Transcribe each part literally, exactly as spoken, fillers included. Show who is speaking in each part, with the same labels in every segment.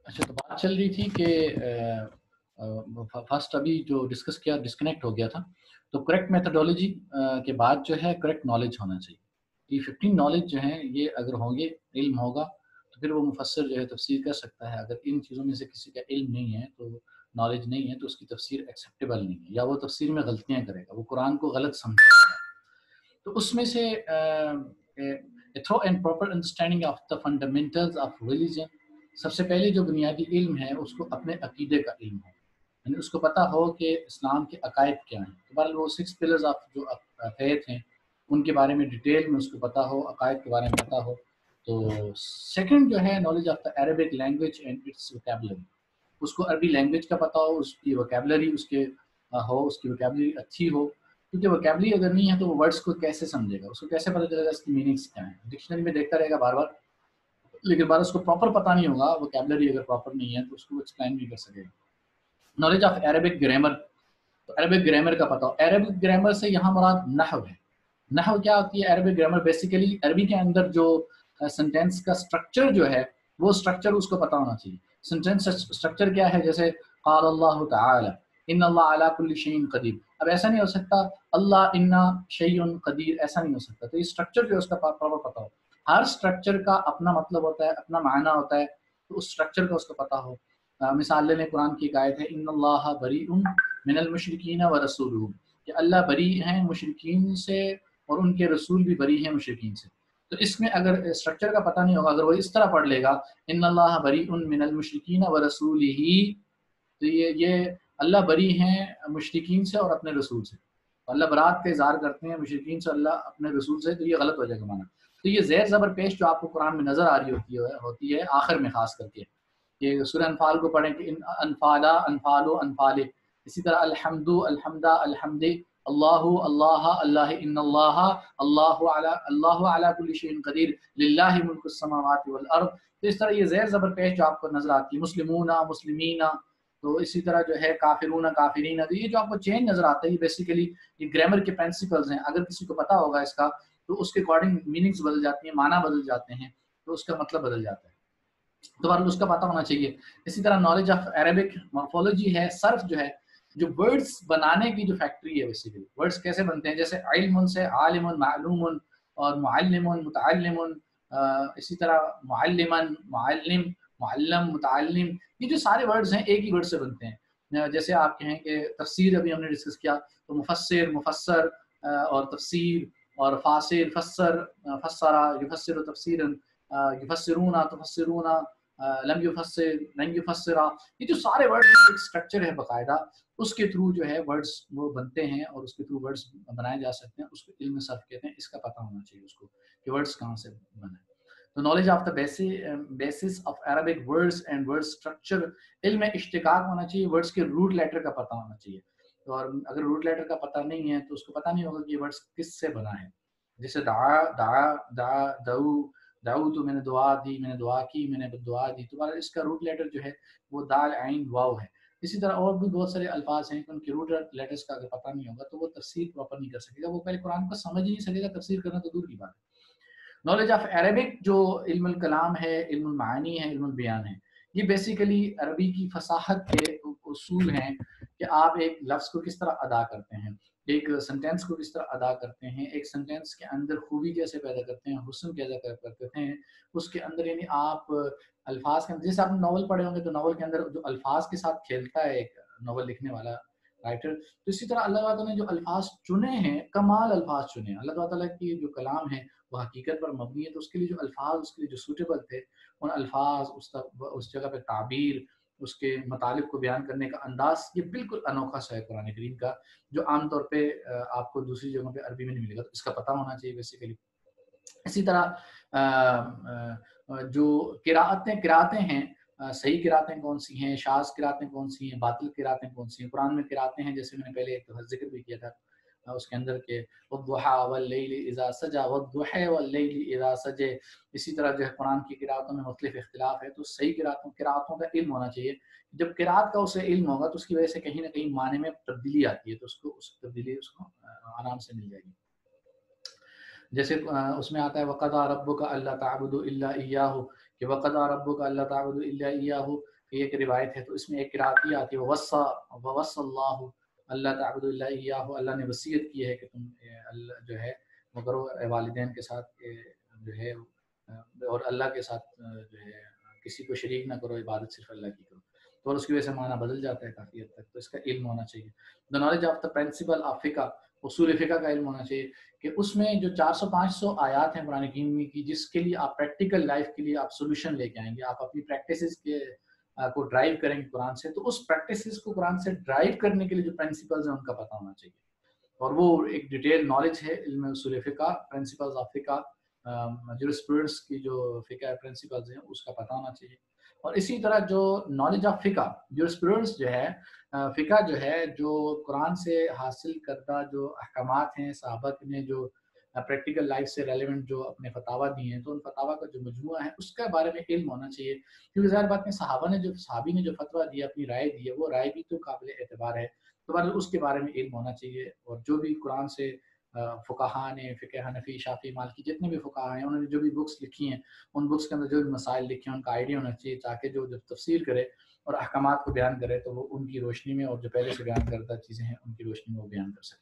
Speaker 1: اچھا، تو بات چل رہی تھی کہ فرسٹ ابھی جو ڈسکس کیا ڈسکنیکٹ ہو گیا تھا، تو کریکٹ میتھڈولوجی کے بعد جو ہے کریکٹ نالج ہونا چاہیے. یہ ففٹین نالج جو ہیں یہ اگر ہوں گے، علم ہوگا تو پھر وہ مفسر جو ہے تفسیر کر سکتا ہے. اگر ان چیزوں میں سے کسی کا علم نہیں ہے، تو نالج نہیں ہے، تو اس کی تفسیر ایکسیپٹیبل نہیں ہے، یا وہ تفسیر میں غلطیاں کرے گا، وہ قرآن کو غلط سمجھے گا. تو اس میں سے through and proper understanding of the fundamentals of religion, سب سے پہلے جو بنیادی علم ہے اس کو اپنے عقیدے کا علم ہو، یعنی اس کو پتہ ہو کہ اسلام کے عقائد کیا ہیں. تو بہرحال وہ سکس پلرز آف جو فیتھ ہیں ان کے بارے میں ڈیٹیل میں اس کو پتہ ہو، عقائد کے بارے میں پتہ ہو. تو سیکنڈ جو ہے knowledge of the Arabic language and its vocabulary, اس کو عربی لینگویج کا پتہ ہو، اس کی ووکیبلری اس کے ہو، اس کی ووکیبلری اچھی ہو. کیونکہ ووکیبلری اگر نہیں ہے تو وہ ورڈس کو کیسے سمجھے گا، اس کو کیسے پتہ چلے گا اس کی میننگس کیا ہیں. ڈکشنری میں دیکھتا رہے گا بار بار، لیکن بار اس کو پراپر پتہ نہیں ہوگا، ووکیبلری اگر پراپر نہیں ہے تو اس کو ایکسپلین نہیں کر سکے گا. نالج آف عربک گرامر، تو عربک گرامر کا پتہ ہو. عربک گرامر سے یہاں مراد نحو ہے. نحو کیا ہوتی ہے؟ عربک گرامر بیسیکلی عربی کے اندر جو سینٹینس کا اسٹرکچر جو ہے وہ اسٹرکچر اس کو پتہ ہونا چاہیے. سینٹینس اسٹرکچر کیا ہے؟ جیسے قال اللہ تعالی ان اللہ علی کل شیء قدیر. اب ایسا نہیں ہو سکتا اللہ انا شیء قدیر، ایسا نہیں ہو سکتا. تو یہ اسٹرکچر جو ہے اس کا پراپر پتہ ہو. ہر اسٹرکچر کا اپنا مطلب ہوتا ہے، اپنا معنی ہوتا ہے، تو اس اسٹرکچر کا اس کو پتہ ہو. مثال لے لیں، قرآن کی ایک آیت ہے ان اللہ بریء من المشرکین ورسولہ، کہ اللہ بری ہیں مشرکین سے اور ان کے رسول بھی بری ہیں مشرکین سے. تو اس میں اگر اسٹرکچر کا پتہ نہیں ہوگا، اگر وہ اس طرح پڑھ لے گا ان اللہ بریء من المشرکین ورسولہ، تو یہ یہ اللہ بری ہیں مشرکین سے اور اپنے رسول سے. اللہ برات کا اظہار کرتے ہیں مشرکین سے، اللہ اپنے رسول سے، تو یہ غلط ہو جائے گا معنی. تو یہ زیر زبر پیش جو آپ کو قرآن میں نظر آ رہی ہوتی ہے ہوتی ہے آخر میں خاص کر کے، کہ سورہ انفال کو پڑھیں کہ انفالا انفالو انفالے. اسی طرح الحمد الحمدہ الحمد، اللہ اللہ اللہ، ان اللہ اللہ علی اللہ علی کل شیء قدیر، للہ ملک السماوات والارض. تو اس طرح یہ زیر زبر پیش جو آپ کو نظر آتی ہے، مسلمون مسلمین، تو اسی طرح جو ہے کافرون کافرین، تو یہ جو آپ کو چینج نظر آتا ہے یہ بیسیکلی یہ گرامر کے پرنسپلز ہیں. اگر کسی کو پتہ ہوگا اس کا تو اس کے اکارڈنگ میننگز بدل جاتی ہیں، معنی بدل جاتے ہیں، تو اس کا مطلب بدل جاتا ہے. تو بہرحال اس کا پتہ ہونا چاہیے. اسی طرح نالج آف عربک مورفولوجی ہے. صرف جو ہے جو ورڈز بنانے کی جو فیکٹری ہے، بیسیکلی ورڈز کیسے بنتے ہیں، جیسے علم سے عالم معلوم اور معلم متعلم، اسی طرح معلمن معلم معلم متعلم، یہ جو سارے ورڈز ہیں ایک ہی ورڈ سے بنتے ہیں. جیسے آپ کہیں کہ تفسیر ابھی ہم نے ڈسکس کیا، تو مفسر مفسر اور تفسیر، اور فاسر فسر فسرا یفسر تفسیرا، یفسرون تفسرون، لم یفسر لن یفسرا. یہ جو سارے ورڈز ایک اسٹرکچر ہے باقاعدہ، اس کے تھرو جو ہے ورڈز وہ بنتے ہیں اور اس کے تھرو ورڈز بنائے جا سکتے ہیں. اس کو علم صرف کہتے ہیں. اس کا پتہ ہونا چاہیے اس کو کہ ورڈز کہاں سے بنے. تو knowledge of the basis of Arabic words and word structure, علم اشتقاق ہونا چاہیے، ورڈز کے روٹ لیٹر کا پتہ ہونا چاہیے. اور اگر روٹ لیٹر کا پتہ نہیں ہے تو اس کو پتہ نہیں ہوگا کہ یہ ورڈز کس سے بنا ہے. جیسے دعا دعا دعا دعو دعو، تو میں نے دعا دی، میں نے دعا کی، میں نے دعا دی. تو اس کا روٹ لیٹر جو ہے وہ دال عین واو ہے. اسی طرح اور بھی بہت سارے الفاظ ہیں کہ ان کے روٹ لیٹرز کا اگر پتہ نہیں ہوگا تو وہ تفسیر پراپر نہیں کر سکے گا. وہ پہلے قرآن کو سمجھ ہی نہیں سکے گا، تفسیر کرنا تو دور کی بات ہے. نالج آف عربک جو علم الکلام ہے، علم المعانی ہے، علم البیان ہے، یہ بیسیکلی عربی کی فصاحت کے اصول ہیں کہ آپ ایک لفظ کو کس طرح ادا کرتے ہیں، ایک سنٹینس کو کس طرح ادا کرتے ہیں، ایک سنٹینس کے اندر خوبی کیسے پیدا کرتے ہیں، حسن کیسے کرتے ہیں اس کے اندر. یعنی آپ الفاظ کے اندر، جیسے آپ ناول پڑھے ہوں گے تو ناول کے اندر جو الفاظ کے ساتھ کھیلتا ہے ایک ناول لکھنے والا رائٹر، تو اسی طرح اللہ تعالیٰ نے جو الفاظ چنے ہیں، کمال الفاظ چنے ہیں. اللہ تعالیٰ کی جو کلام ہے وہ حقیقت پر مبنی ہے، تو اس کے لیے جو الفاظ اس کے لیے جو سوٹیبل تھے، ان الفاظ اس اس جگہ پہ تعبیر، اس کے مطالب کو بیان کرنے کا انداز، یہ بالکل انوکھا سا ہے قرآن کریم کا، جو عام طور پہ آپ کو دوسری جگہوں پہ عربی میں نہیں ملے گا. تو اس کا پتہ ہونا چاہیے بیسیکلی. اسی طرح جو قراءتیں قراءتیں ہیں، صحیح قراءتیں کون سی ہیں، شاذ قراءتیں کون سی ہیں، باطل قراءتیں کون سی ہیں. قرآن میں قراءتیں ہیں جیسے میں نے پہلے ایک ذکر بھی کیا تھا اس کے اندر کہ والضحى واللیل اذا سجى والضحى واللیل اذا سجى. اسی طرح جو ہے قرآن کی قراءتوں میں مختلف اختلاف ہے، تو صحیح قراءتوں قراءتوں کا علم ہونا چاہیے. جب قراءت کا اسے علم ہوگا تو اس کی وجہ سے کہیں نہ کہیں معنی میں تبدیلی آتی ہے، تو اس کو اس تبدیلی اس کو آرام سے مل جائے گی. جیسے اس میں آتا ہے وَقَضَىٰ رَبُّكَ أَلَّا تَعْبُدُوا إِلَّا إِيَّاهُ، کہ وَقَضَىٰ رَبُّكَ أَلَّا تَعْبُدُوا إِلَّا إِيَّاهُ، کہ یہ ایک روایت ہے، تو اس میں ایک قرأت یہ آتی ہے وَوَصَّىٰ وَوَصَّى اللَّهُ أَلَّا تَعْبُدُوا إِلَّا إِيَّاهُ، اللہ نے وصیت کی ہے کہ تم اللہ جو ہے وہ کرو والدین کے ساتھ جو ہے اور اللہ کے ساتھ جو ہے کسی کو شریک نہ کرو، عبادت صرف اللہ کی کرو، تو اور اس کی وجہ سے معنی بدل جاتا ہے کافی حد تک، تو اس کا علم ہونا چاہیے۔ The knowledge of the principle of فقہ، اصول فقہ کا علم ہونا چاہیے، کہ اس میں جو چار سو پانچ سو آیات ہیں قرآن کریم کی، جس کے لیے آپ پریکٹیکل لائف کے لیے آپ سولوشن لے کے آئیں گے، آپ اپنی پریکٹسز کے کو ڈرائیو کریں گے قرآن سے، تو اس پریکٹسز کو قرآن سے ڈرائیو کرنے کے لیے جو پرنسپلز ہیں ان کا پتہ ہونا چاہیے، اور وہ ایک ڈیٹیل نالج ہے علم اصول فقہ، پرنسپلز آف فقہ، جورسپروڈنس کی جو فقہ پرنسپلز ہیں اس کا پتہ ہونا چاہیے۔ اور اسی طرح جو نالج آف فقہ، جورسپروڈنس جو ہے فقہ جو ہے جو قرآن سے حاصل کردہ جو احکامات ہیں، صحابہ نے جو پریکٹیکل لائف سے ریلیونٹ جو اپنے فتاویٰ دیے ہیں، تو ان فتاویٰ کا جو مجموعہ ہے اس کے بارے میں علم ہونا چاہیے، کیونکہ ظاہر بات میں صحابہ نے جو صحابی نے جو فتویٰ دیا، اپنی رائے دی ہے، وہ رائے بھی تو قابل اعتبار ہے، تو اس کے بارے میں علم ہونا چاہیے، اور جو بھی قرآن سے فقہا نے، فقہ حنفی، شافعی، مالکی، جتنے بھی فقہا ہیں انہوں نے جو بھی بکس لکھی ہیں، ان بکس کے اندر جو بھی مسائل لکھے ہیں ان کا آئیڈیا ہونا چاہیے، تاکہ جو جب تفسیر کرے اور احکامات کو بیان کرے تو وہ ان کی روشنی میں، اور جو پہلے سے بیان کردہ چیزیں ہیں ان کی روشنی میں وہ بیان کر سکے۔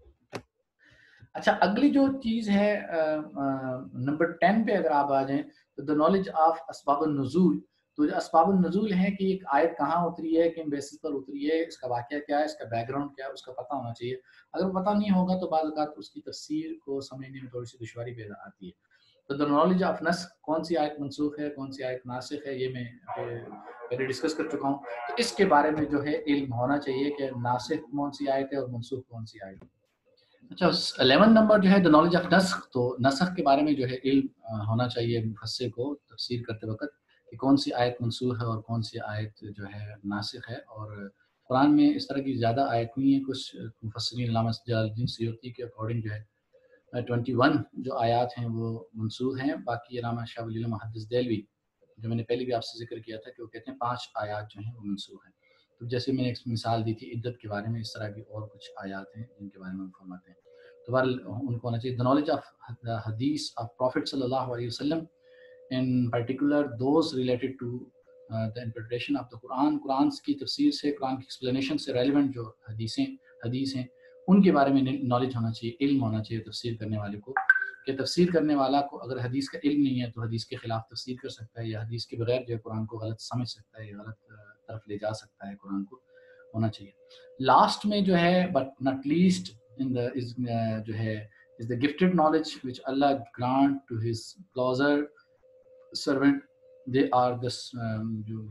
Speaker 1: اچھا، اگلی جو چیز ہے نمبر ٹین پہ اگر آپ آ جائیں تو دا نالج آف اسباب النزول، تو جو اسباب النزول ہے کہ ایک آیت کہاں اتری ہے، کن بیسس پر اتری ہے، اس کا واقعہ کیا ہے، اس کا بیک گراؤنڈ کیا ہے، اس کا پتہ ہونا چاہیے۔ اگر پتہ نہیں ہوگا تو بعض اوقات اس کی تفسیر کو سمجھنے میں تھوڑی سی دشواری پیدا آتی ہے۔ تو دا نالج آف نسخ، کون سی آیت منسوخ ہے، کون سی آیت ناسخ ہے، یہ میں پہلے ڈسکس کر چکا ہوں، تو اس کے بارے میں جو ہے علم ہونا چاہیے کہ ناسخ کون سی آیت ہے اور منسوخ کون سی آیت ہے۔ اچھا، الیون نمبر جو ہے دا نالج آف نسخ، تو نسخ کے بارے میں جو ہے علم ہونا چاہیے مفسر کو تفسیر کرتے وقت، کہ کون سی آیت منسوخ ہے اور کون سی آیت جو ہے ناسخ ہے، اور قرآن میں اس طرح کی زیادہ آیت نہیں ہے، کچھ مفسرین علامہ جلال الدین سیوطی کے اکارڈنگ جو ہے ٹوئنٹی ون جو آیات ہیں وہ منسوخ ہیں، باقی علامہ شاہ ولی اللہ محدث دہلوی جو میں نے پہلے بھی آپ سے ذکر کیا تھا کہ وہ کہتے ہیں پانچ آیات جو ہیں وہ منسوخ ہیں، تو جیسے میں نے ایک مثال دی تھی عدت کے بارے میں، اس طرح کی اور کچھ آیات ہیں جن کے بارے میں فرماتے ہیں، تو بہرحال ان کو ہونا چاہیے۔ The knowledge of the hadith of Prophet sallallahu alaihi wasallam, in particular those related to uh, the interpretation of the Quran، قرآن کی تفسیر سے، قرآن کی ایکسپلینیشن سے ریلیونٹ جو حدیثیں حدیث ہیں ان کے بارے میں نالج ہونا چاہیے، علم ہونا چاہیے تفسیر کرنے والے کو، کہ تفسیر کرنے والا کو اگر حدیث کا علم نہیں ہے تو حدیث کے خلاف تفسیر کر سکتا ہے، یا حدیث کے بغیر جو ہے قرآن کو غلط سمجھ سکتا ہے، یا غلط طرف لے جا سکتا ہے، قرآن کو ہونا چاہیے۔ لاسٹ میں جو ہے but not least in the is uh, جو ہے is the gifted knowledge which Allah grant to his closer servant، they are the um,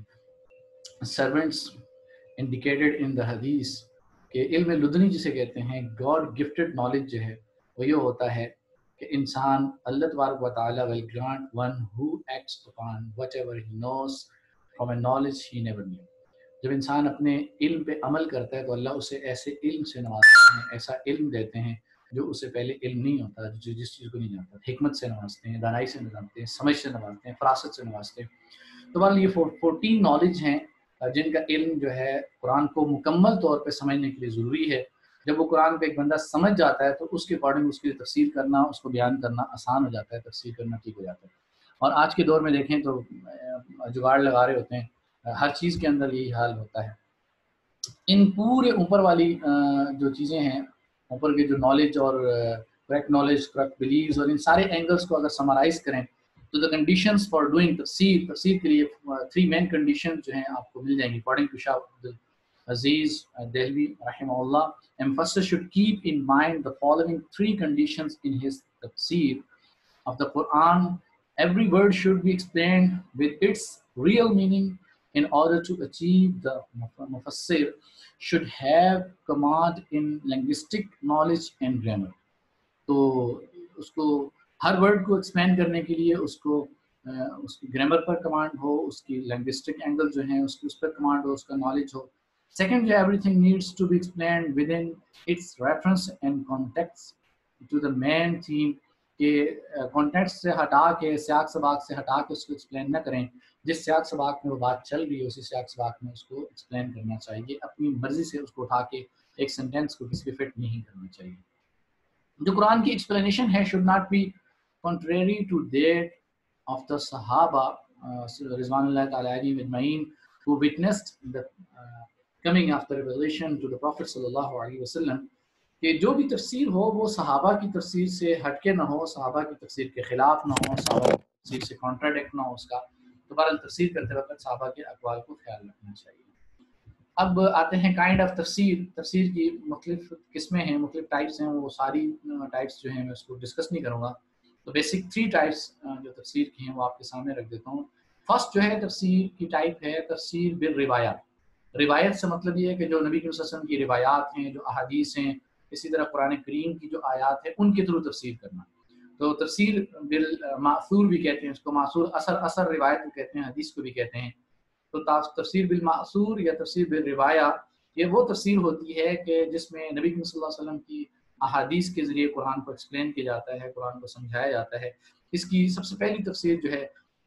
Speaker 1: جو servants indicated in the hadith، کہ علم لدنی جسے کہتے ہیں، God gifted knowledge جو ہے وہ یہ ہوتا ہے کہ انسان اللہ تبارک و تعالی will grant one who acts upon whatever he knows from a knowledge he never knew۔ جب انسان اپنے علم پہ عمل کرتا ہے تو اللہ اسے ایسے علم سے نوازتے ہیں، ایسا علم دیتے ہیں جو اسے پہلے علم نہیں ہوتا، جو جس چیز کو نہیں جانتا، حکمت سے نوازتے ہیں، دانائی سے نوازتے ہیں، سمجھ سے نوازتے ہیں، فراست سے نوازتے ہیں۔ تو بہرحال یہ فورٹین نالج ہیں جن کا علم جو ہے قرآن کو مکمل طور پہ سمجھنے کے لیے ضروری ہے۔ جب وہ قرآن پہ ایک بندہ سمجھ جاتا ہے تو اس کے اکارڈنگ اس کی تفسیر کرنا، اس کو بیان کرنا آسان ہو جاتا ہے، تفسیر کرنا ٹھیک ہو جاتا ہے۔ اور آج کے دور میں دیکھیں تو جگاڑ لگا رہے ہوتے ہیں، ہر چیز کے اندر یہی حال ہوتا ہے۔ ان پورے اوپر والی جو چیزیں ہیں، اوپر کے جو نالج اور کریکٹ نالج، کریکٹ بلیوز، اور ان سارے اینگلس کو اگر سمرائز کریں تو دا کنڈیشنز فار ڈوئنگ تفسیر، تفسیر کے لیے تھری مین کنڈیشن جو ہیں آپ کو مل جائیں گی اکارڈنگ ٹو شاہ عبد العزیز دہلوی رحمہ اللہ۔ A mufassir should keep in mind the following three conditions in his tafsir of the Quran. Every word should be explained with its real meaning. In order to achieve, the mufassir should have command in linguistic knowledge and grammar۔ تو اس کو ہر word کو explain کرنے کے لیے اس کو اس کی grammar پر command ہو، اس کی لنگوسٹک اینگل جو ہیں اس کی اس پر کمانڈ ہو، اس کا نالج ہو۔ Second, everything needs to be explained within its reference and context to the main theme, کہ کانٹیکسٹ سے ہٹا کے، سیاق سباق سے ہٹا کے اس کو ایکسپلین نہ کریں، جس سیاق سباق میں وہ بات چل رہی ہے اسی سیاق سباق میں اس کو ایکسپلین کرنا چاہیے، اپنی مرضی سے اس کو اٹھا کے ایک سینٹینس کو کسی پہ فٹ نہیں کرنا چاہیے۔ جو قرآن کی ایکسپلینیشن ہے should not be contrary to that of the صحابہ uh, Rizwanullah ta'ala alayhim ajma'in, who witnessed the uh, coming of the revelation to the Prophet sallallahu alaihi wasallam, کہ جو بھی تفسیر ہو وہ صحابہ کی تفسیر سے ہٹ کے نہ ہو، صحابہ کی تفسیر کے خلاف نہ ہو، صحابہ کی تفسیر سے کانٹراڈکٹ نہ ہو اس کا. تو بہرحال تفسیر کرتے وقت صحابہ کے اقوال کو خیال رکھنا چاہیے. اب آتے ہیں کائنڈ آف تفسیر. تفسیر کی مختلف قسمیں ہیں، مختلف ٹائپس ہیں، وہ ساری ٹائپس جو ہیں میں اس کو ڈسکس نہیں کروں گا. تو بیسک تھری ٹائپس جو تفسیر کی ہیں وہ آپ کے سامنے رکھ دیتا ہوں. فرسٹ جو ہے تفسیر کی ٹائپ ہے تفسیر بالروایات. روایت سے مطلب یہ ہے کہ جو نبی صلی اللہ علیہ وسلم کی روایات ہیں، جو احادیث ہیں، اسی طرح قرآن کریم کی جو آیات ہیں ان کے تھرو تفسیر کرنا. تو تفسیر بالمأثور بھی کہتے ہیں اس کو، معصور اثر اثر روایت کو کہتے ہیں، حدیث کو بھی کہتے ہیں. تو تفسیر بالمأثور یا تفسیر بالروایہ یہ وہ تفسیر ہوتی ہے کہ جس میں نبی صلی اللہ علیہ وسلم کی احادیث کے ذریعے قرآن کو ایکسپلین کیا جاتا ہے، قرآن کو سمجھایا جاتا ہے. اس کی سب سے پہلی تفسیر جو ہے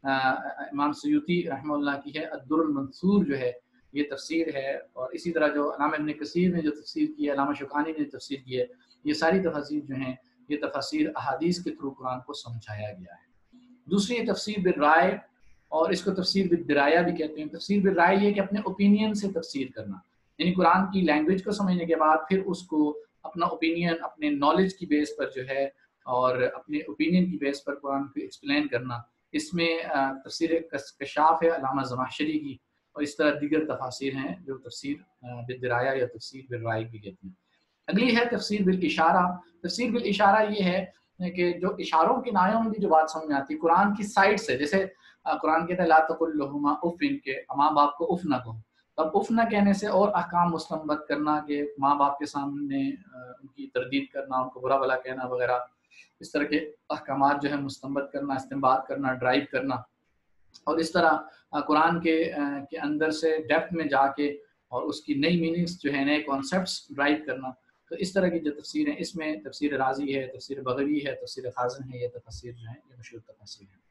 Speaker 1: امام سیوطی رحمہ اللہ کی ہے، الدر المنثور جو ہے یہ تفسیر ہے. اور اسی طرح جو علامہ ابن کثیر نے جو تفسیر کی ہے، علامہ شوکانی نے تفسیر کی ہے، یہ ساری تفاسیر جو ہیں یہ تفاسیر احادیث کے تھرو قرآن کو سمجھایا گیا ہے. دوسری ہے تفسیر بالرائے، اور اس کو تفسیر بالدرایہ بھی کہتے ہیں. تفسیر بالرائے یہ کہ اپنے اوپینین سے تفسیر کرنا، یعنی قرآن کی لینگویج کو سمجھنے کے بعد پھر اس کو اپنا اوپینین، اپنے نالج کی بیس پر جو ہے اور اپنے اوپینین کی بیس پر قرآن کو ایکسپلین کرنا. اس میں تفسیر کشاف ہے علامہ زمخشری کی، اور اس طرح دیگر تفاسیر ہیں جو تفسیر بالدرایہ یا تفسیر بالرائے بھی کہتے ہیں. اگلی ہے تفسیر بالاشارہ. تفسیر بالاشارہ یہ ہے کہ جو اشاروں کی نایوں میں بھی جو بات سمجھ آتی ہے قرآن کی سائڈ سے، جیسے قرآن کہتا ہے لا تقل لہما اف، ان کے ماں باپ کو اف نہ کہو. اب اف نہ کہنے سے اور احکام مستنبط کرنا کہ ماں باپ کے سامنے ان کی تردید کرنا، ان کو برا بھلا کہنا وغیرہ، اس طرح کے احکامات جو ہے مستنبط کرنا، استنباط کرنا، ڈرائیو کرنا. اور اس طرح قرآن کے کے اندر سے ڈیپتھ میں جا کے اور اس کی نئی میننگس جو ہے، نئے کانسیپٹس ڈرائیو کرنا. تو اس طرح کی جو تفسیر ہیں اس میں تفسیر رازی ہے، تفسیر بغوی ہے، تفسیر خازن ہے. یہ تفسیر جو ہیں یہ مشہور تفسیر ہیں.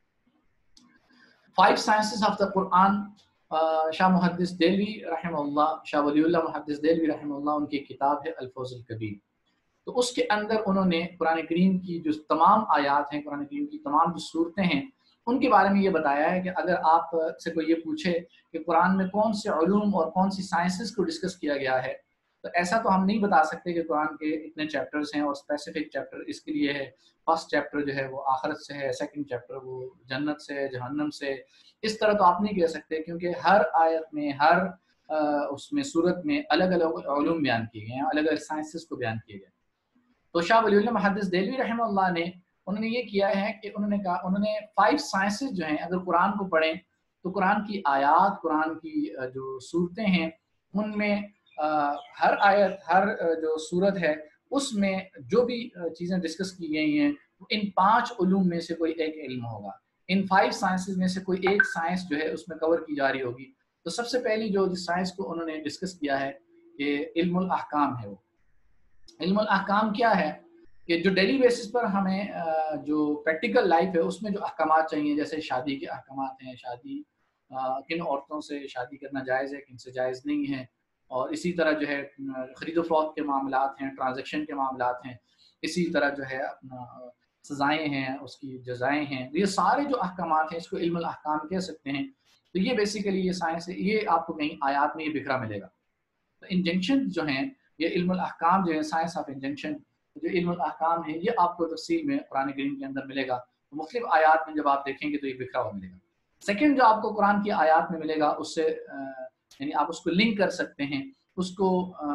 Speaker 1: Five sciences of the Quran. Shah Muhaddith Dehlavi رحمہ اللہ، شاہ ولی اللہ محدث دہلوی رحمہ اللہ، ان کی کتاب ہے الفوز الکبیر. تو اس کے اندر انہوں نے قرآن کریم کی جو تمام آیات ہیں، قرآن کریم کی تمام جو صورتیں ہیں، ان کے بارے میں یہ بتایا ہے کہ اگر آپ سے کوئی یہ پوچھے کہ قرآن میں کون سے علوم اور کون سی سائنسز کو ڈسکس کیا گیا ہے، تو ایسا تو ہم نہیں بتا سکتے کہ قرآن کے اتنے چیپٹرز ہیں اور اسپیسیفک چیپٹر اس کے لیے ہے. فرسٹ چیپٹر جو ہے وہ آخرت سے ہے، سیکنڈ چیپٹر وہ جنت سے ہے، جہنم سے. اس طرح تو آپ نہیں کہہ سکتے، کیونکہ ہر آیت میں، ہر اس میں صورت میں الگ الگ علوم بیان کیے گئے ہیں، الگ الگ سائنسز کو بیان کیے گئے. تو شاہ ولی اللہ محدث دہلوی رحمہ اللہ نے انہوں نے یہ کیا ہے کہ انہوں نے کہا، انہوں نے فائیو سائنسز جو ہیں اگر قرآن کو پڑھیں تو قرآن کی آیات، قرآن کی جو صورتیں ہیں ان میں ہر آیت، ہر جو صورت ہے اس میں جو بھی چیزیں ڈسکس کی گئی ہیں ان پانچ علوم میں سے کوئی ایک علم ہوگا. ان فائیو سائنسز میں سے کوئی ایک سائنس جو ہے اس میں کور کی جا رہی ہوگی. تو سب سے پہلی جو جس سائنس کو انہوں نے ڈسکس کیا ہے کہ علم الاحکام ہے. وہ علم الاحکام کیا ہے کہ جو ڈیلی بیسس پر ہمیں جو پریکٹیکل لائف ہے اس میں جو احکامات چاہیے، جیسے شادی کے احکامات ہیں، شادی کن عورتوں سے شادی کرنا جائز ہے، کن سے جائز نہیں ہے، اور اسی طرح جو ہے خرید و فروخت کے معاملات ہیں، ٹرانزیکشن کے معاملات ہیں، اسی طرح جو ہے اپنا سزائیں ہیں، اس کی جزائیں ہیں. یہ سارے جو احکامات ہیں اس کو علم الاحکام کہہ سکتے ہیں. تو یہ بیسیکلی یہ سائنس ہے. یہ آپ کو کہیں آیات میں یہ بکھرا ملے گا. تو انجنکشن جو ہیں یہ علم الاحکام جو ہے، سائنس آف انجنکشن جو علم الاحکام ہے، یہ آپ کو تفصیل میں قرآن کریم کے اندر ملے گا. تو مختلف آیات میں جب آپ دیکھیں گے تو یہ بکھرا ہوا ملے گا. سیکنڈ جو آپ کو قرآن کی آیات میں ملے گا اس سے یعنی آپ اس کو لنک کر سکتے ہیں، اس کو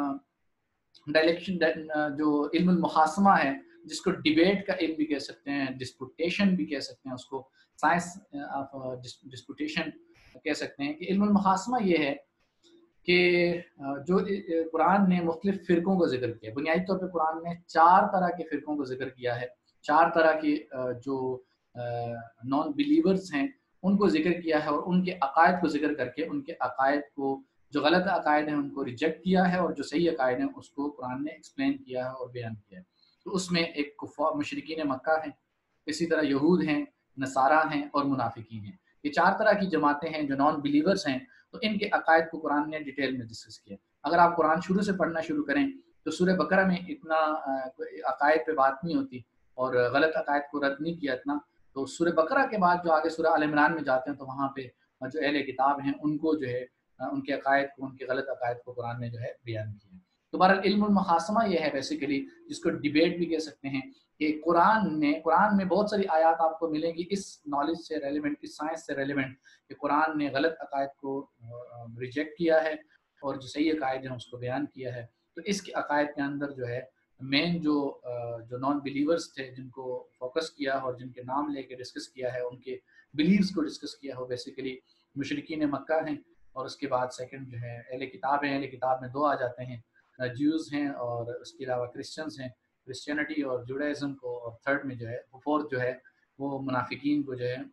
Speaker 1: ڈائلیکشن جو علم المحاسمہ ہے، جس کو ڈیبیٹ کا علم بھی کہہ سکتے ہیں، ڈسپوٹیشن بھی کہہ سکتے ہیں، اس کو سائنس آف ڈسپوٹیشن کہہ سکتے ہیں. کہ علم المحاسمہ یہ ہے کہ جو قرآن نے مختلف فرقوں کو ذکر کیا. بنیادی طور پہ قرآن نے چار طرح کے فرقوں کو ذکر کیا ہے. چار طرح کے جو نان بلیورز ہیں ان کو ذکر کیا ہے، اور ان کے عقائد کو ذکر کر کے ان کے عقائد کو، جو غلط عقائد ہیں ان کو ریجیکٹ کیا ہے، اور جو صحیح عقائد ہیں اس کو قرآن نے ایکسپلین کیا ہے اور بیان کیا ہے. تو اس میں ایک کفار مشرکین مکہ ہیں، اسی طرح یہود ہیں، نصارہ ہیں اور منافقین ہیں. یہ چار طرح کی جماعتیں ہیں جو نان بلیورز ہیں. تو ان کے عقائد کو قرآن نے ڈیٹیل میں ڈسکس کیا. اگر آپ قرآن شروع سے پڑھنا شروع کریں تو سورہ بقرہ میں اتنا عقائد پہ بات نہیں ہوتی اور غلط عقائد کو رد نہیں کیا اتنا. تو سورہ بقرہ کے بعد جو آگے سورہ آل عمران میں جاتے ہیں تو وہاں پہ جو اہل کتاب ہیں ان کو جو ہے ان کے عقائد کو، ان کے غلط عقائد کو قرآن نے جو ہے بیان کیا ہے۔ تو بہرحال علم المخاصمہ یہ ہے بیسیکلی، جس کو ڈیبیٹ بھی کہہ سکتے ہیں، کہ قرآن نے قرآن میں بہت ساری آیات آپ کو ملیں گی اس نالج سے ریلیونٹ، اس سائنس سے ریلیونٹ، کہ قرآن نے غلط عقائد کو ریجیکٹ کیا ہے اور جو صحیح عقائد ہیں اس کو بیان کیا ہے۔ تو اس کے عقائد کے اندر جو ہے مین جو جو نان بلیورز تھے، جن کو فوکس کیا اور جن کے نام لے کے ڈسکس کیا ہے، ان کے بلیوز کو ڈسکس کیا ہو، بیسیکلی مشرکین مکہ ہیں، اور اس کے بعد سیکنڈ جو ہے اہل کتاب ہیں۔ اہل کتاب میں دو آ جاتے ہیں، جیوز ہیں اور اس کے علاوہ کرسچنز ہیں، کرسچینٹی اور جوڈائزم کو، اور تھرڈ میں جو ہے فورتھ جو ہے وہ منافقین کو جو ہے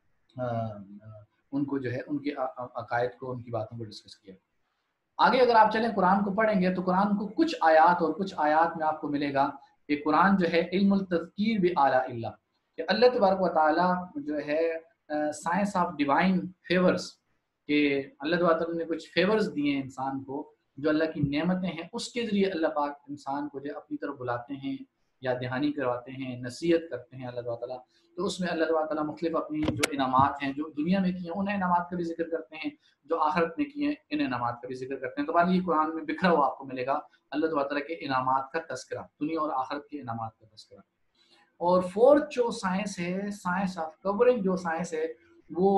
Speaker 1: ان کو جو ہے ان کے عقائد کو، ان کی باتوں کو ڈسکس کیا۔ آگے اگر آپ چلیں قرآن کو پڑھیں گے تو قرآن کو کچھ آیات اور کچھ آیات میں آپ کو ملے گا کہ قرآن جو ہے علم التذکیر بآلاء اللہ، کہ اللہ تبارک و تعالیٰ جو ہے سائنس آف ڈیوائن فیورز، کہ اللہ تبارک و تعالیٰ نے کچھ فیورز دیے ہیں انسان کو، جو اللہ کی نعمتیں ہیں، اس کے ذریعے اللہ پاک انسان کو جو اپنی طرف بلاتے ہیں، یا دہانی کرواتے ہیں، نصیحت کرتے ہیں اللہ تعالیٰ۔ تو اس میں اللہ تعالیٰ مختلف اپنی جو انعامات ہیں جو دنیا میں کیے ہیں ان انعامات کا بھی ذکر کرتے ہیں، جو آخرت میں کیے ہیں ان انعامات کا بھی ذکر کرتے ہیں۔ تو یہ قرآن میں بکھرا ہوا آپ کو ملے گا اللہ تعالیٰ کے انعامات کا تذکرہ، دنیا اور آخرت کے انعامات کا تذکرہ۔ اور فورتھ جو سائنس ہے، سائنس آف کورنگ جو سائنس ہے، وہ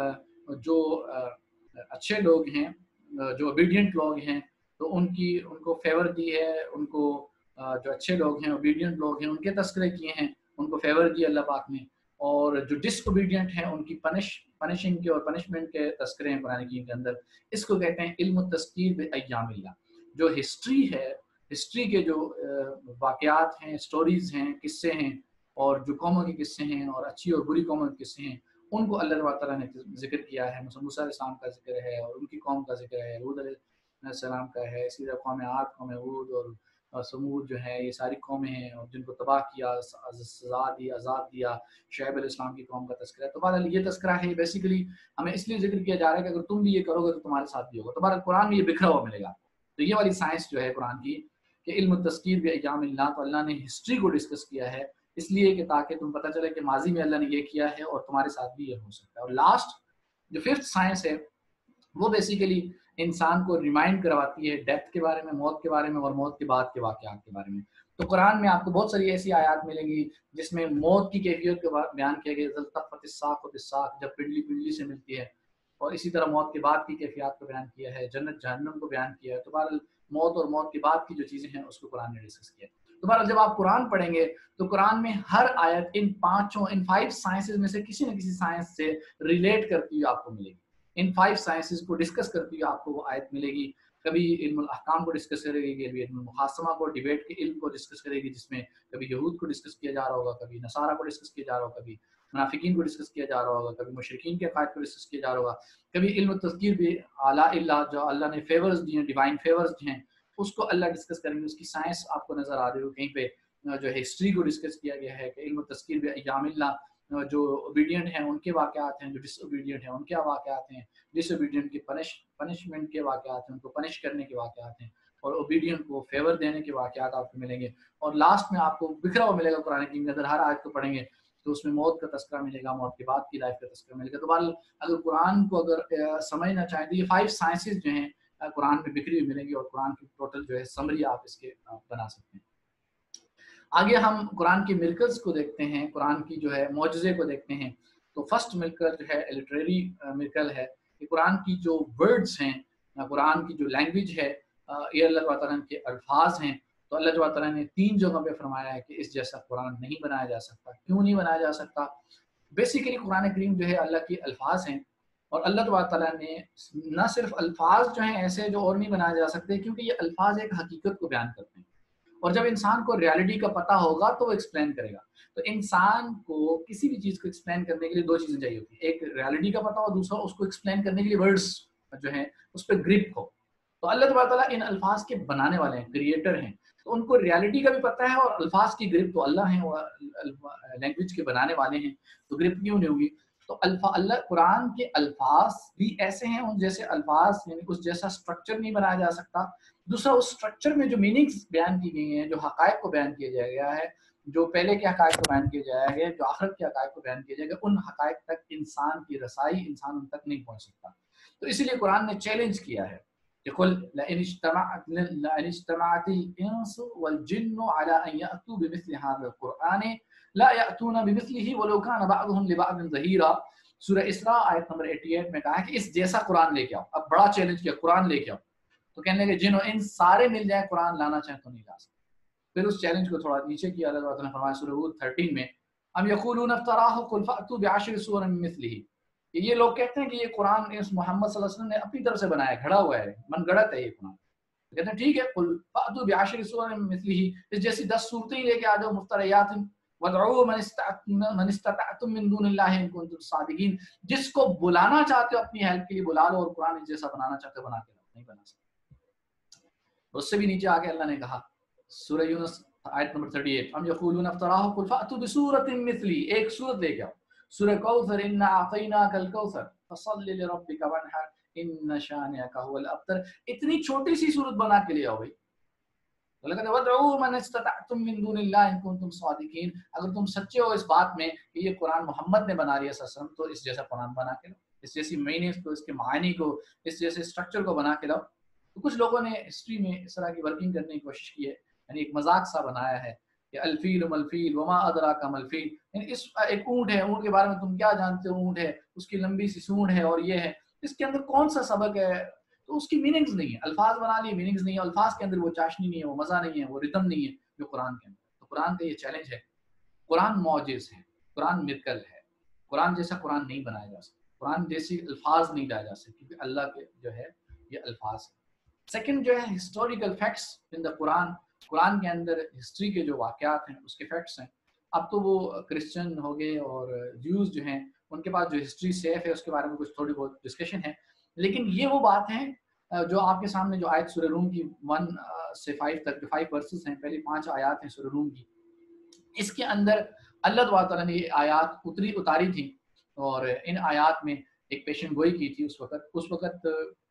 Speaker 1: جو اچھے لوگ ہیں، جو اوبیڈینٹ لوگ ہیں، تو ان کی ان کو فیور دی ہے، ان کو جو اچھے لوگ ہیں، اوبیڈینٹ لوگ ہیں، ان کے تذکرے کیے ہیں، ان کو فیور دی اللہ پاک نے۔ اور جو ڈس اوبیڈینٹ ہیں ان کی پنش پنشنگ کے اور پنشمنٹ کے تذکرے ہیں قرآن کریم کے اندر۔ اس کو کہتے ہیں علم التذکیر بایام اللہ۔ جو ہسٹری ہے، ہسٹری کے جو واقعات ہیں، سٹوریز ہیں، قصے ہیں، اور جو قوموں کے قصے ہیں اور اچھی اور بری قوموں کے قصے ہیں، ان کو اللہ تعالیٰ نے ذکر کیا ہے۔ مثلا موسیٰ علیہ السلام کا ذکر ہے اور ان کی قوم کا ذکر ہے، ہود علیہ السلام کا ہے، اسی طرح قوم عاد، قوم ہود اور سمود جو ہے، یہ ساری قومیں ہیں اور جن کو تباہ کیا، سزا دی، عذاب دیا۔ شعیب علیہ السلام کی قوم کا تذکرہ ہے۔ تو بہرحال یہ تذکرہ ہے بیسیکلی ہمیں اس لیے ذکر کیا جا رہا ہے کہ اگر تم بھی یہ کرو گے تو تمہارے ساتھ بھی ہوگا۔ تو بہرحال قرآن میں یہ بکھرا ہوا ملے گا۔ تو یہ والی سائنس جو ہے قرآن کی، کہ علم التذکیر بایام اللہ، تو اللہ نے ہسٹری کو ڈسکس کیا ہے اس لیے کہ تاکہ تم پتہ چلے کہ ماضی میں اللہ نے یہ کیا ہے اور تمہارے ساتھ بھی یہ ہو سکتا ہے۔ اور لاسٹ جو ففتھ سائنس ہے وہ بیسیکلی انسان کو ریمائنڈ کرواتی ہے ڈیتھ کے بارے میں، موت کے بارے میں، اور موت کے بعد کے واقعات کے بارے میں۔ تو قرآن میں آپ کو بہت ساری ایسی آیات ملیں گی جس میں موت کی کیفیت کے بیان کیا گیا، التفت الساق بالساق، جب پنڈلی پنڈلی سے ملتی ہے، اور اسی طرح موت کے بعد کی کیفیات کو بیان کیا ہے، جنت جہنم کو بیان کیا ہے۔ تو بہرحال موت اور موت کے بعد کی جو چیزیں ہیں اس کو قرآن نے ڈسکس کیا۔ تو بہرحال جب آپ قرآن پڑھیں گے تو قرآن میں ہر آیت ان پانچوں ان فائیو سائنسز میں سے کسی نہ کسی سائنس سے ریلیٹ کرتی ہوئی آپ کو ملے گی۔ ان فائیو سائنسز کو ڈسکس کرتی ہوئی آپ کو وہ آیت ملے گی۔ کبھی علم الاحکام کو ڈسکس کرے گی، کبھی علم المخاصمہ کو، ڈیبیٹ کے علم کو ڈسکس کرے گی، جس میں کبھی یہود کو ڈسکس کیا جا رہا ہوگا، کبھی نصارہ کو ڈسکس کیا جا رہا ہوگا، کبھی منافقین کو ڈسکس کیا جا رہا ہوگا، کبھی مشرکین کے عقائد کو ڈسکس کیا جا رہا ہوگا، کبھی علم التذکیر بھی اعلیٰ اللہ، جو اللہ نے فیورز دیے ہیں، ڈیوائن فیورز ہیں، اس کو اللہ ڈسکس کریں گے۔ اس کی سائنس آپ کو نظر آ رہی ہو کہیں پہ جو ہسٹری کو ڈسکس کیا گیا ہے کہ علم التذکیر بایام اللہ، جو اوبیڈینٹ ہیں ان کے واقعات ہیں، جو ڈس اوبیڈینٹ ہیں ان کے واقعات ہیں، ڈس اوبیڈینٹ کی پنش پنشمنٹ کے واقعات ہیں، ان کو پنش کرنے کے واقعات ہیں، اور اوبیڈینٹ کو فیور دینے کے واقعات آپ کو ملیں گے۔ اور لاسٹ میں آپ کو بکھرا ہوا ملے گا قرآن کریم کے اندر، ہر آیت کو پڑھیں گے تو اس میں موت کا تذکرہ ملے گا، موت کے بعد کی لائف کا تذکرہ ملے گا۔ تو بہرحال اگر قرآن کو اگر سمجھنا چاہیں تو یہ فائیو سائنسز جو ہیں قرآن میں بکھری ہوئی ملیں گی، اور قرآن کی ٹوٹل جو ہے سمری آپ اس کے بنا سکتے ہیں۔ آگے ہم قرآن کے مرکلز کو دیکھتے ہیں، قرآن کی جو ہے معجزے کو دیکھتے ہیں۔ تو فرسٹ مرکل جو ہے لٹریری مرکل ہے کہ قرآن کی جو ورڈز ہیں، قرآن کی جو لینگویج ہے، یہ اللہ تعالیٰ کے الفاظ ہیں۔ تو اللہ تعالیٰ نے تین جگہوں پہ فرمایا ہے کہ اس جیسا قرآن نہیں بنایا جا سکتا۔ کیوں نہیں بنایا جا سکتا؟ بیسیکلی قرآن کریم جو ہے اللہ کے الفاظ ہیں، اور اللہ تعالیٰ نے نہ صرف الفاظ جو ہیں ایسے جو اور نہیں بنائے جا سکتے، کیونکہ یہ الفاظ ایک حقیقت کو بیان کرتے ہیں، اور جب انسان کو ریالٹی کا پتہ ہوگا تو وہ ایکسپلین کرے گا۔ تو انسان کو کسی بھی چیز کو ایکسپلین کرنے کے لیے دو چیزیں چاہیے ہوتی ہیں، ایک ریالٹی کا پتہ، اور دوسرا اس کو ایکسپلین کرنے کے لیے ورڈز جو ہیں اس پہ گرپ ہو۔ تو اللہ تعالیٰ ان الفاظ کے بنانے والے ہیں، کریٹر ہیں، تو ان کو ریالٹی کا بھی پتہ ہے، اور الفاظ کی گرپ تو اللہ ہیں، وہ لینگویج کے بنانے والے ہیں، تو گرپ کیوں نہیں ہوگی؟ تو اللہ قرآن کے الفاظ بھی ایسے ہیں، ان جیسے الفاظ یعنی اس جیسا سٹرکچر نہیں بنایا جا سکتا۔ دوسرا اس سٹرکچر میں جو میننگز بیان کی گئی ہیں، جو حقائق کو بیان کیا جا گیا ہے، جو پہلے کے حقائق کو بیان کیا جائے گا، جو آخرت کے حقائق کو بیان کیا جائے گا، ان حقائق تک انسان کی رسائی، انسان ان تک نہیں پہنچ سکتا. تو اسی لیے قرآن نے چیلنج کیا ہے کہ قل لئن اجتمعت لئن اجتمعت الانس والجن على ان ياتوا بمثل هذا القران لا ياتون بمثله ولو كان بعضهم لبعض ظهيرا. سورہ اسراء آیت نمبر اٹھاسی میں کہا ہے کہ اس جیسا قرآن لے کے آؤ. اب بڑا چیلنج کیا، قرآن لے کے آؤ. تو کہنے لگے جن و انس سارے مل جائیں قرآن لانا چاہیں تو نہیں لا سکتے. پھر اس چیلنج کو تھوڑا نیچے کیا، اللہ تعالیٰ نے فرمایا سورہ ہود تیرہ میں ام یقولون افتراہ قل فأتوا بعشر سور من مثله. یہ لوگ کہتے ہیں کہ یہ قرآن اس محمد صلی اللہ علیہ وسلم نے اپنی طرف سے بنایا، گھڑا ہوا ہے، من گڑت ہے یہ قرآن. کہتے ہیں ٹھیک ہے، قل فأتوا بعشر سور من مثله، اس جیسی دس صورتیں لے کے آ جاؤ مفتریات، وادعوا من استطعتم من دون اللہ ان کنتم صادقین. جس کو بلانا چاہتے ہو اپنی ہیلپ کے لیے بلا لو، اور قرآن جیسا بنانا چاہتے ہو بنا کے لاؤ. نہیں بنا سکتے. اس سے بھی نیچے آگے اللہ نے کہا سورہ یونس آیت نمبر اڑتیس ام یقولون افتراہ قل فأتوا بسورۃ مثلی، ایک سورت لے کے آؤ. سورہ کوثر انا اعطیناک الکوثر فصل لربک وانحر ان شانئک هو الابتر. اتنی چھوٹی سی سورت بنا کے لے آؤ بھائی. اللہ کہتے ہیں وَادْعُوا مَنِ اسْتَطَعْتُم مِّن دُونِ اللَّهِ إِن كُنتُمْ صَادِقِينَ. اگر تم سچے ہو اس بات میں کہ یہ قرآن محمد نے بنا دیا صلی اللہ علیہ وسلم، تو اس جیسا قرآن بنا کے لاؤ، اس جیسی میننگز کو، اس کے معانی کو، اس جیسے اسٹرکچر کو بنا کے لاؤ. تو کچھ لوگوں نے ہسٹری میں اس طرح کی ورکنگ کرنے کی کوشش کی ہے، یعنی ایک مذاق سا بنایا ہے کہ الفیل ملفیل وما ادراک ملفیل. یعنی اس ایک اونٹ ہے، اونٹ کے بارے میں تم کیا جانتے ہو؟ اونٹ ہے، اس کی لمبی سی سونڈ ہے اور یہ ہے، اس کے اندر کون سا سبق ہے؟ تو اس کی میننگز نہیں ہے، الفاظ بنا لیے، میننگز نہیں ہے. الفاظ کے اندر وہ چاشنی نہیں ہے، وہ مزہ نہیں ہے، وہ ردم نہیں ہے جو قرآن کے اندر. تو قرآن کا یہ چیلنج ہے. قرآن معجز ہے، قرآن مرکل ہے. قرآن جیسا قرآن نہیں بنایا جا سکتا، قرآن جیسی الفاظ نہیں لائے جا سکتے، کیونکہ اللہ کے جو ہے یہ الفاظ ہیں. سیکنڈ جو ہے ہسٹوریکل فیکٹس ان دا قرآن. قرآن کے اندر ہسٹری کے جو واقعات ہیں اس کے فیکٹس ہیں. اب تو وہ کرسچن ہو گئے اور جیوز جو ہیں ان کے پاس جو ہسٹری سیف ہے اس کے بارے میں کچھ تھوڑی بہت ڈسکشن ہے. لیکن یہ وہ بات ہیں جو آپ کے سامنے جو آیت سورہ روم کی ون سے فائیو تک جو فائیو ورسز ہیں، پہلی پانچ آیات ہیں سورہ روم کی، اس کے اندر اللہ تعالیٰ نے یہ آیات اتری اتاری تھی اور ان آیات میں ایک پیشن گوئی کی تھی. اس وقت اس وقت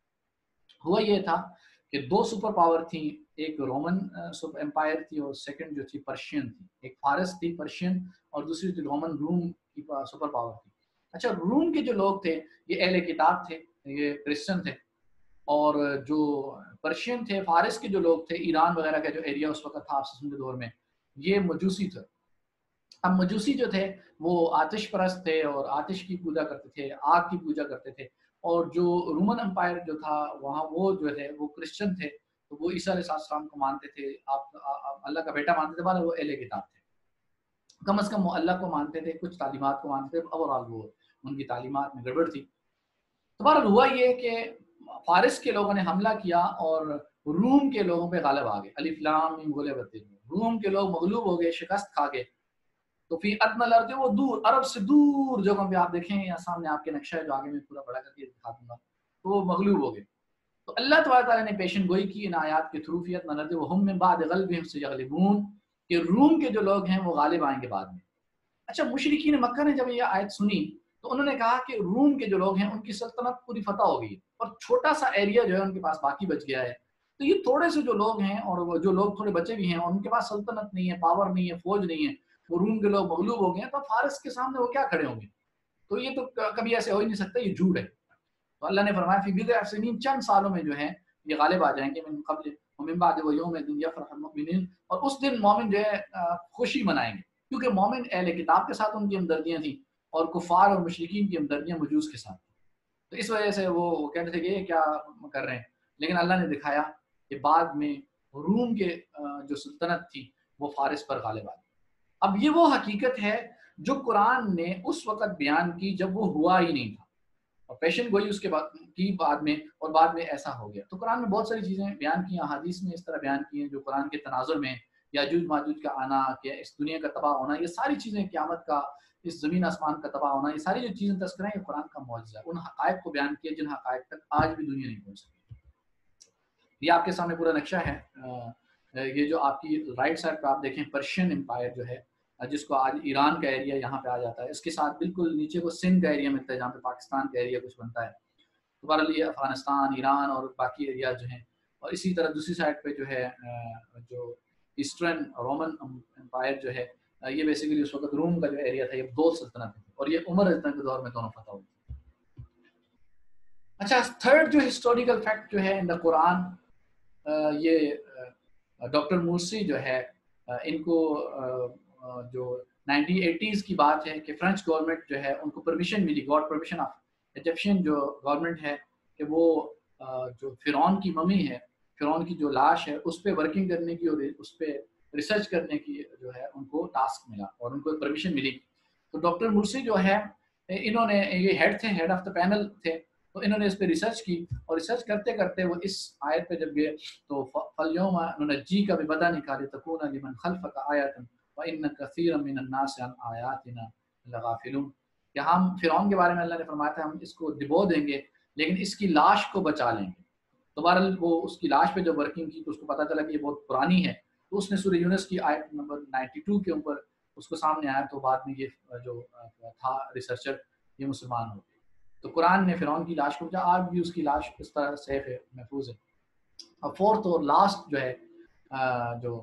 Speaker 1: ہوا یہ تھا کہ دو سپر پاور تھیں، ایک رومن امپائر تھی اور سیکنڈ جو تھی پرشین تھی. ایک فارس تھی پرشین اور دوسری تھی رومن، روم کی سپر پاور تھی. اچھا، روم کے جو لوگ تھے یہ اہل کتاب تھے، یہ کرسچن تھے، اور جو پرشین تھے، فارس کے جو لوگ تھے، ایران وغیرہ کا جو ایریا اس وقت تھا آپ کے دور میں، یہ مجوسی تھے. اب مجوسی جو تھے وہ آتش پرست تھے اور آتش کی پوجا کرتے تھے، آگ کی پوجا کرتے تھے. اور جو رومن امپائر جو تھا وہاں وہ جو تھے وہ کرسچن تھے، تو وہ عیسیٰ علیہ السلام کو مانتے تھے، آپ اللہ کا بیٹا مانتے تھے، وہ اہل کتاب تھے. کم از کم وہ اللہ کو مانتے تھے، کچھ تعلیمات کو مانتے تھے، اوورآل وہ ان کی تعلیمات میں گڑبڑ تھی. تو بہرحال ہوا یہ کہ فارس کے لوگوں نے حملہ کیا اور روم کے لوگوں پہ غالب آ گئے. الف لام میم غلبت، روم کے لوگ مغلوب ہو گئے، شکست کھا گئے. تو فی ادنی الارض، وہ دور، عرب سے دور جگہوں پہ آپ دیکھیں، یا سامنے آپ کے نقشہ ہے جو آگے میں پورا بڑا کر کے دکھا دوں گا، تو وہ مغلوب ہو گئے. تو اللہ تعالیٰ نے پیشن گوئی کی ان آیات کے تھرو، فی ادنی الارض وہم من بعد غلبہم سیغلبون، کہ روم کے جو لوگ ہیں وہ غالب آئیں گے بعد میں. اچھا، مشرکین مکہ نے جب یہ آیت سنی تو انہوں نے کہا کہ روم کے جو لوگ ہیں ان کی سلطنت پوری فتح ہو گئی اور چھوٹا سا ایریا جو ہے ان کے پاس باقی بچ گیا ہے. تو یہ تھوڑے سے جو لوگ ہیں اور وہ جو لوگ تھوڑے بچے بھی ہیں اور ان کے پاس سلطنت نہیں ہے، پاور نہیں ہے، فوج نہیں ہے، وہ روم کے لوگ مغلوب ہو گئے ہیں، تو فارس کے سامنے وہ کیا کھڑے ہوں گے؟ تو یہ تو کبھی ایسے ہو ہی نہیں سکتا، یہ جھوٹ ہے. تو اللہ نے فرمایا فی بضع سنین، چند سالوں میں جو ہے یہ غالب آ جائیں گے. من قبل ومن بعد یوم یفرح المؤمنین، اور اس دن مومن جو ہے خوشی منائیں گے، کیونکہ مومن اہل کتاب کے ساتھ ان کی ہمدردیاں تھیں اور کفار اور مشرکین کی ہمدردیاں مجوس کے ساتھ. تو اس وجہ سے وہ کہتے تھے کہ یہ کیا کر رہے ہیں. لیکن اللہ نے دکھایا کہ بعد میں روم کے جو سلطنت تھی وہ فارس پر غالب آ گئی. اب یہ وہ حقیقت ہے جو قرآن نے اس وقت بیان کی جب وہ ہوا ہی نہیں تھا، اور پیشن گوئی اس کے بعد کی بعد میں، اور بعد میں ایسا ہو گیا. تو قرآن میں بہت ساری چیزیں بیان کی ہیں، احادیث میں اس طرح بیان کی ہیں جو قرآن کے تناظر میں، یاجوج ماجوج کا آنا، کہ اس دنیا کا تباہ ہونا، یہ ساری چیزیں، قیامت کا، اس زمین آسمان کا تباہ ہونا، یہ ساری جو چیزیں تذکرہ ہیں، یہ قرآن کا معجزہ ہے. ان حقائق کو بیان کیا جن حقائق تک آج بھی دنیا نہیں پہنچ سکی. یہ آپ کے سامنے پورا نقشہ ہے. یہ جو آپ کی رائٹ سائڈ پہ آپ دیکھیں پرشین امپائر جو ہے، جس کو آج ایران کا ایریا یہاں پہ آ جاتا ہے، اس کے ساتھ بالکل نیچے کو سندھ کا ایریا ملتا ہے جہاں پہ پاکستان کا ایریا کچھ بنتا ہے. تو بہرحال یہ افغانستان، ایران اور باقی ایریا جو ہیں، اور اسی طرح دوسری سائڈ پہ جو ہے جو ایسٹرن رومن امپائر جو ہے یہ بیسیکلی اس وقت روم کا جو ایریا تھا، یہ دو سلطنت تھی اور یہ عمر سلطنت کے دور میں دونوں فتح ہوئی. اچھا تھرڈ جو ہسٹوریکل فیکٹ جو ہے ان دا قرآن، یہ ڈاکٹر مورسی جو ہے ان کو جو نائنٹین ایٹیز کی بات ہے کہ فرینچ گورنمنٹ جو ہے ان کو پرمیشن ملی، گاڈ پرمیشن آف ایجپشین جو گورنمنٹ ہے کہ وہ جو فرعون کی ممی ہے، فرعون کی جو لاش ہے اس پہ ورکنگ کرنے کی اور اس پہ ریسرچ کرنے کی جو ہے ان کو ٹاسک ملا اور ان کو پرمیشن ملی. تو ڈاکٹر مرسی جو ہے انہوں نے، یہ ہیڈ تھے، ہیڈ آف دا پینل تھے، تو انہوں نے اس پہ ریسرچ کی اور ریسرچ کرتے کرتے وہ اس آیت پہ جب گئے تو فَالْيَوْمَ نُنَجِّيكَ بِبَدَنِكَ لِتَكُونَ لِمَنْ خَلْفَكَ آيَةً وَإِنَّ كَثِيرًا مِنَ النَّاسِ عَنْ آيَاتِنَا لَغَافِلُونَ. کہ ہم فرعون کے بارے میں اللہ نے فرمایا تھا ہم اس کو ڈبو دیں گے لیکن اس کی لاش کو بچا لیں گے. تو بہرحال وہ اس کی لاش پہ جب ورکنگ کی تو اس کو پتہ چلا کہ یہ بہت پرانی ہے، تو اس نے سورہ یونس کی آیت نمبر نائنٹی ٹو کے اوپر اس کو سامنے آیا، تو بعد میں یہ جو تھا ریسرچر یہ مسلمان ہو گئے. تو قرآن نے فرعون کی لاش کو بچا، آج بھی اس کی لاش اس طرح سیف ہے، محفوظ ہے. اور فورتھ اور لاسٹ جو ہے جو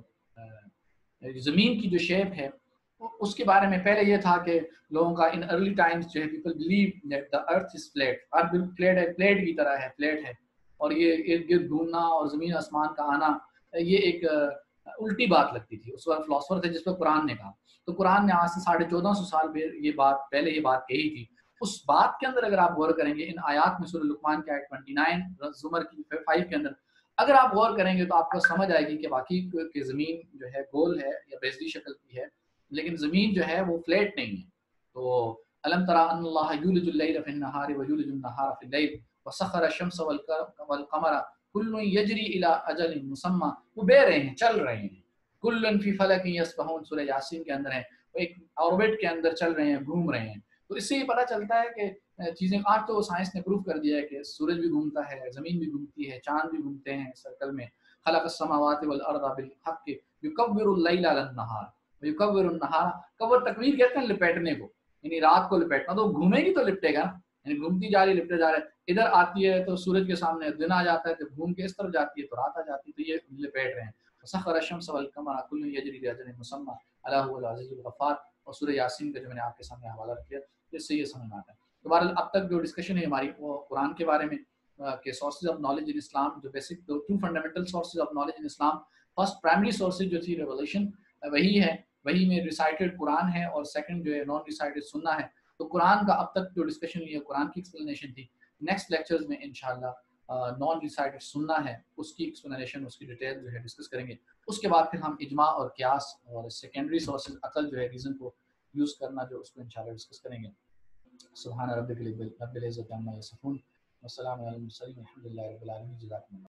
Speaker 1: زمین کی جو شیپ ہے اس کے بارے میں پہلے یہ تھا کہ لوگوں کا ان ارلی ٹائمز جو ہے people believe that the earth is flat, earth flat ہے، فلیٹ کی طرح ہے، فلیٹ ہے، اور یہ ارد گرد گھومنا اور زمین آسمان کا آنا یہ ایک الٹی بات لگتی تھی. اس وقت فلاسفر تھے جس پر قرآن نے کہا، تو قرآن نے آج سے ساڑھے چودہ سو سال یہ بات پہلے یہ بات کہی تھی. اس بات کے اندر اگر آپ غور کریں گے ان آیات میں سورہ لقمان کی آیت انیس، زمر کی پانچ کے اندر اگر آپ غور کریں گے تو آپ کو سمجھ آئے گی کہ واقعی کہ زمین جو ہے گول ہے یا بیضوی شکل کی ہے، لیکن زمین جو ہے وہ فلیٹ نہیں ہے. تو الم تری ان اللہ یولج اللیل فی النہار ویولج النہار فی اللیل وسخر الشمس والقمر کل یجری الی اجل مسمى، وہ بہ رہے ہیں، چل رہے ہیں، کل فی فلک یسبحون، سورہ یاسین کے اندر ہے، وہ ایک آربٹ کے اندر چل رہے ہیں، گھوم رہے ہیں. تو اس سے یہ پتہ چلتا ہے کہ چیزیں، آج تو سائنس نے پروف کر دیا ہے کہ سورج بھی گھومتا ہے، زمین بھی گھومتی ہے، چاند بھی گھومتے ہیں سرکل میں. خلق السماوات والارض بالحق یکور اللیل علی النہار ویکور النہار، کور تکویر کہتے ہیں لپیٹنے کو، یعنی رات کو لپیٹنا. تو گھومے گی تو لپٹے گا، یعنی گھومتی جا رہی لپٹے جا رہے، ادھر آتی ہے تو سورج کے سامنے دن آ جاتا ہے، جب گھوم کے اس طرف جاتی ہے تو رات آ جاتی ہے، تو یہ لپیٹ رہے ہیں. سخر الشمس والقمر کل یجری لاجل مسمى الا هو العزیز الغفار. اور سورہ یاسین کا جو میں نے آپ کے سامنے حوالہ رکھ دیا اس سے یہ سمجھ میں آتا ہے. تو بہرحال اب تک جو ڈسکشن ہے ہماری وہ قرآن کے بارے میں کہ sources of knowledge in Islam, جو basic two fundamental sources of knowledge in Islam. First primary sources جو تھی ریولیشن وہی ہے، وہی میں ریسائٹڈ قرآن ہے، اور سیکنڈ جو ہے نان ریسائٹڈ سننا ہے. تو قرآن کا اب تک جو ڈسکشن ہوئی ہے قرآن کی ایکسپلینیشن تھی. نیکسٹ لیکچرز میں انشاءاللہ نان ریسائٹڈ سننا ہے، اس کی ایکسپلینیشن، اس کی ڈیٹیل جو ہے ڈسکس کریں گے. اس کے بعد پھر ہم اجماع اور قیاس اور سیکنڈری سورسز عقل جو ہے ریزن کو یوز کرنا جو اس کو انشاءاللہ ڈسکس کریں گے. سبحان ربک رب العزۃ عما یصفون والسلام علی المرسلین والحمد للہ رب العالمین. جزاکم اللہ.